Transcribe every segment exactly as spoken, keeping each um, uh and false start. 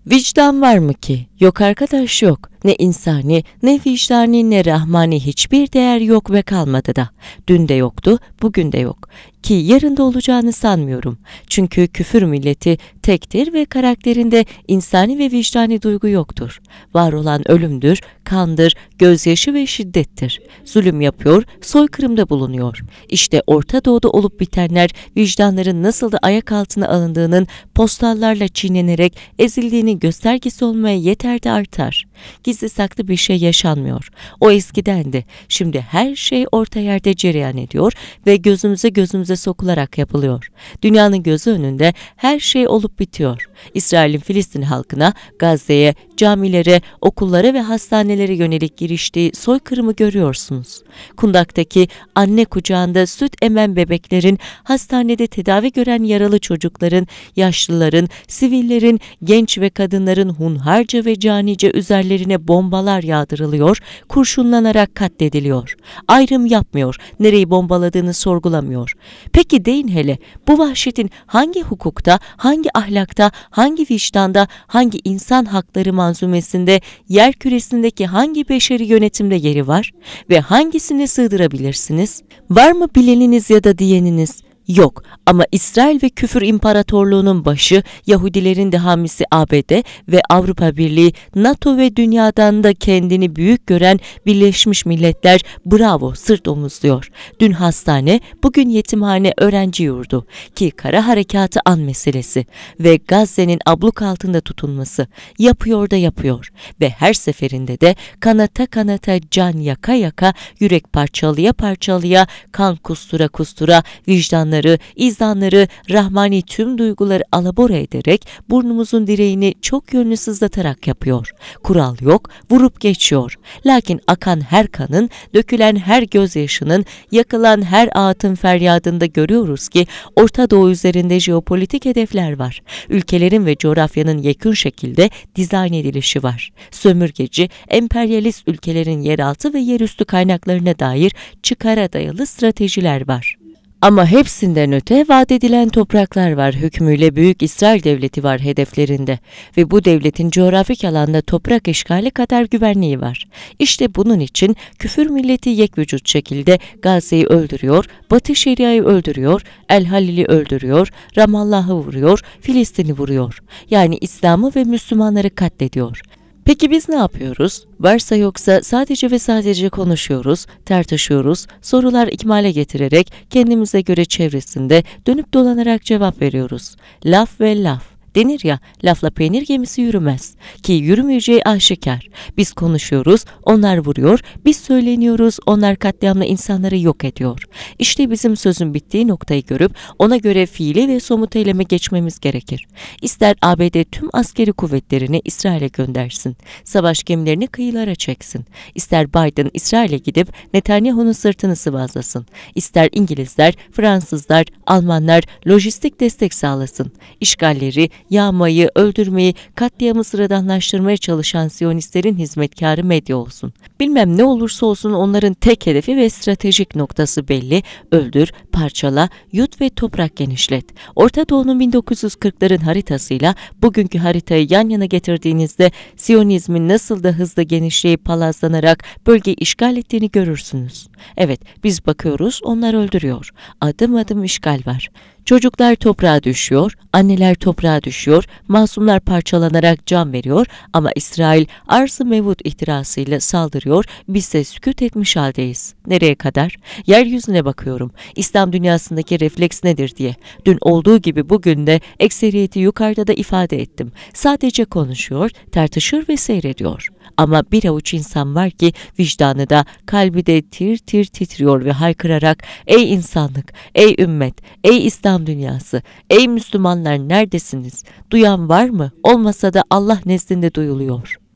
Vicdan var mı ki? Yok arkadaş, yok. Ne insani, ne vicdani, ne rahmani hiçbir değer yok ve kalmadı da. Dün de yoktu, bugün de yok. Ki yarın da olacağını sanmıyorum. Çünkü küfür milleti tektir ve karakterinde insani ve vicdani duygu yoktur. Var olan ölümdür, kandır, gözyaşı ve şiddettir. Zulüm yapıyor, soykırımda bulunuyor. İşte Orta Doğu'da olup bitenler vicdanların nasıl da ayak altına alındığının postallarla çiğnenerek ezildiğinin göstergesi olmaya yeter de artar. Gizli saklı bir şey yaşanmıyor. O eskidendi. Şimdi her şey orta yerde cereyan ediyor ve gözümüze gözümüze sokularak yapılıyor. Dünyanın gözü önünde her şey olup bitiyor. İsrail'in Filistin halkına, Gazze'ye, camilere, okullara ve hastanelere yönelik giriştiği soykırımı görüyorsunuz. Kundaktaki anne kucağında süt emen bebeklerin, hastanede tedavi gören yaralı çocukların, yaşlıların, sivillerin, genç ve kadınların hunharca ve canice üzerlerine bombalar yağdırılıyor, kurşunlanarak katlediliyor. Ayrım yapmıyor, nereyi bombaladığını sorgulamıyor. Peki deyin hele, bu vahşetin hangi hukukta, hangi ahlakta, hangi vicdanda, hangi insan hakları manzumesinde, yer küresindeki hangi beşeri yönetimde yeri var ve hangisini sığdırabilirsiniz? Var mı bileniniz ya da diyeniniz? Yok, ama İsrail ve küfür imparatorluğunun başı, Yahudilerin de hamisi A B D ve Avrupa Birliği, NATO ve dünyadan da kendini büyük gören Birleşmiş Milletler bravo sırt omuzluyor. Dün hastane, bugün yetimhane, öğrenci yurdu ki kara harekatı an meselesi ve Gazze'nin abluk altında tutulması yapıyor da yapıyor ve her seferinde de kanata kanata, can yaka yaka, yürek parçalıya parçalıya, kan kustura kustura, vicdan izanları, rahmani tüm duyguları alabora ederek burnumuzun direğini çok yönlü sızlatarak yapıyor. Kural yok, vurup geçiyor. Lakin akan her kanın, dökülen her gözyaşının, yakılan her ağıtın feryadında görüyoruz ki Orta Doğu üzerinde jeopolitik hedefler var. Ülkelerin ve coğrafyanın yekün şekilde dizayn edilişi var. Sömürgeci, emperyalist ülkelerin yeraltı ve yerüstü kaynaklarına dair çıkara dayalı stratejiler var. Ama hepsinden öte vaat edilen topraklar var, hükmüyle Büyük İsrail Devleti var hedeflerinde ve bu devletin coğrafik alanda toprak işgali kadar güvenliği var. İşte bunun için küfür milleti yekvücut şekilde Gazze'yi öldürüyor, Batı Şeria'yı öldürüyor, El Halil'i öldürüyor, Ramallah'ı vuruyor, Filistin'i vuruyor. Yani İslam'ı ve Müslümanları katlediyor. Peki biz ne yapıyoruz? Varsa yoksa sadece ve sadece konuşuyoruz, tartışıyoruz, sorular ikmale getirerek kendimize göre çevresinde dönüp dolanarak cevap veriyoruz. Laf ve laf. Denir ya, lafla peynir gemisi yürümez. Ki yürümeyeceği aşikar. Biz konuşuyoruz, onlar vuruyor, biz söyleniyoruz, onlar katliamla insanları yok ediyor. İşte bizim sözün bittiği noktayı görüp ona göre fiili ve somut eyleme geçmemiz gerekir. İster A B D tüm askeri kuvvetlerini İsrail'e göndersin, savaş gemilerini kıyılara çeksin. İster Biden İsrail'e gidip Netanyahu'nun sırtını sıvazlasın. İster İngilizler, Fransızlar, Almanlar lojistik destek sağlasın. İşgalleri, yağmayı, öldürmeyi, katliamı sıradanlaştırmaya çalışan Siyonistlerin hizmetkarı medya olsun. Bilmem ne olursa olsun onların tek hedefi ve stratejik noktası belli: öldür, parçala, yut ve toprak genişlet. Orta Doğu'nun bin dokuz yüz kırkların haritasıyla bugünkü haritayı yan yana getirdiğinizde Siyonizmin nasıl da hızlı genişleyip palazlanarak bölgeyi işgal ettiğini görürsünüz. Evet, biz bakıyoruz, onlar öldürüyor. Adım adım işgal var. Çocuklar toprağa düşüyor, anneler toprağa düşüyor, masumlar parçalanarak can veriyor ama İsrail arz-ı mevut ihtirasıyla saldırıyor, biz de sükût etmiş haldeyiz. Nereye kadar? Yeryüzüne bakıyorum. İslam dünyasındaki refleks nedir diye. Dün olduğu gibi bugün de ekseriyeti yukarıda da ifade ettim. Sadece konuşuyor, tartışır ve seyrediyor. Ama bir avuç insan var ki vicdanı da, kalbi de tir tir titriyor ve haykırarak ey insanlık, ey ümmet, ey İslam dünyası, ey Müslümanlar neredesiniz? Duyan var mı? Olmasa da Allah nezdinde duyuluyor.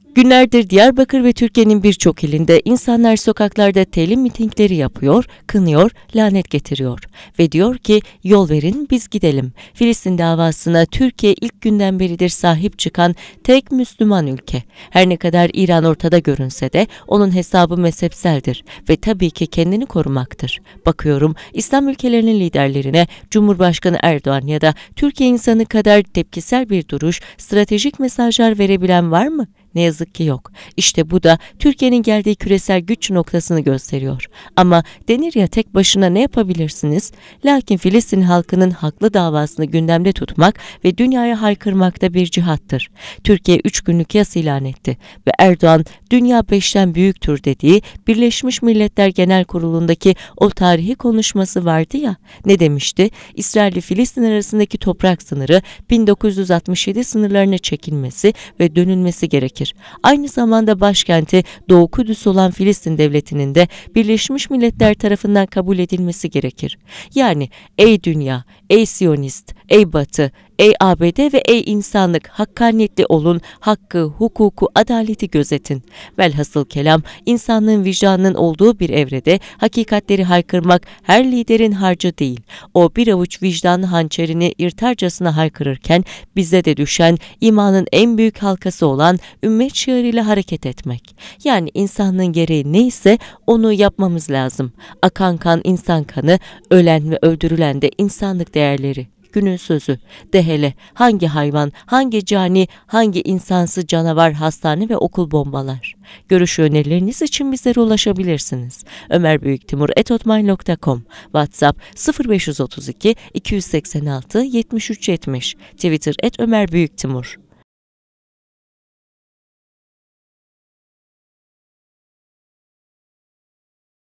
Günlerdir Diyarbakır ve Türkiye'nin birçok ilinde insanlar sokaklarda telin mitingleri yapıyor, kınıyor, lanet getiriyor ve diyor ki yol verin biz gidelim. Filistin davasına Türkiye ilk günden beridir sahip çıkan tek Müslüman ülke. Her ne kadar İran ortada görünse de onun hesabı mezhepseldir ve tabii ki kendini korumaktır. Bakıyorum İslam ülkelerinin liderlerine Cumhurbaşkanı Erdoğan ya da Türkiye insanı kadar tepkisel bir duruş, stratejik mesajlar verebilen var mı? Ne yazık ki yok. İşte bu da Türkiye'nin geldiği küresel güç noktasını gösteriyor. Ama denir ya tek başına ne yapabilirsiniz? Lakin Filistin halkının haklı davasını gündemde tutmak ve dünyaya haykırmakta bir cihattır. Türkiye üç günlük yas ilan etti ve Erdoğan dünya beşten büyüktür dediği Birleşmiş Milletler Genel Kurulu'ndaki o tarihi konuşması vardı ya, ne demişti? İsrail ile Filistin arasındaki toprak sınırı bin dokuz yüz altmış yedi sınırlarına çekilmesi ve dönülmesi gerekir. Aynı zamanda başkenti Doğu Kudüs olan Filistin Devleti'nin de Birleşmiş Milletler tarafından kabul edilmesi gerekir. Yani ey dünya, ey Siyonist, ey Batı, ey A B D ve ey insanlık hakkaniyetli olun, hakkı, hukuku, adaleti gözetin. Velhasıl kelam insanlığın vicdanının olduğu bir evrede hakikatleri haykırmak her liderin harcı değil. O bir avuç vicdanı hançerini yırtarcasına haykırırken bize de düşen imanın en büyük halkası olan ümmet şiarıyla hareket etmek. Yani insanlığın gereği neyse onu yapmamız lazım. Akan kan insan kanı, ölen ve öldürülen de insanlık değerleri. Günün sözü. De hele hangi hayvan, hangi cani, hangi insansı canavar hastane ve okul bombalar. Görüş önerileriniz için bizlere ulaşabilirsiniz. Ömer Büyüktimur et hotmail nokta com, WhatsApp sıfır beş otuz iki iki yüz seksen altı yetmiş üç yetmiş, Twitter et Ömer Büyüktimur.